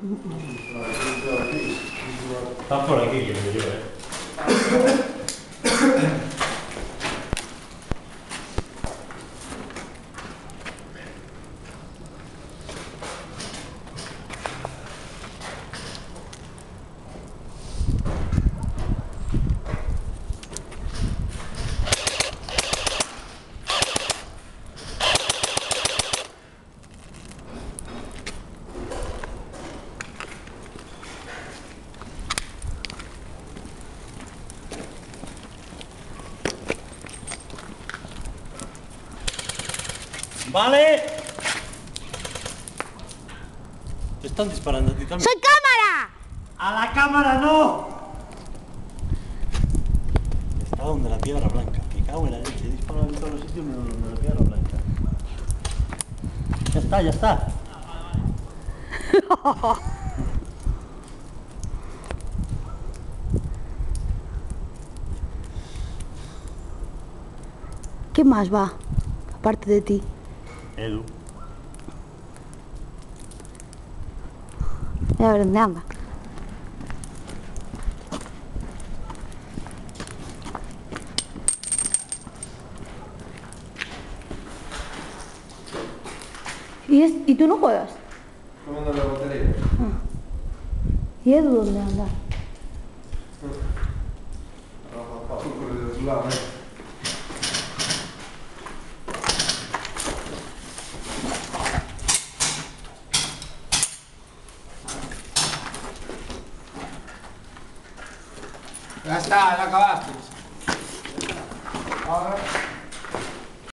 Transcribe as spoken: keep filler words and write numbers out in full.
Está por aquí, que me yo, eh. ¡Vale! Te están disparando a ti también. ¡Soy cámara! ¡A la cámara no! Está donde la piedra blanca. Me cago en la leche. He disparado en todos los sitios menos donde la piedra blanca. Ya está, ya está. ¿Qué más va? Aparte de ti. Edu. Voy a ver dónde anda. ¿Y, es, ¿Y tú no juegas? Tomando la batería. Ah. ¿Y Edu dónde anda? Por el lado, ¿eh? Ya está, ya acabaste. Ahora.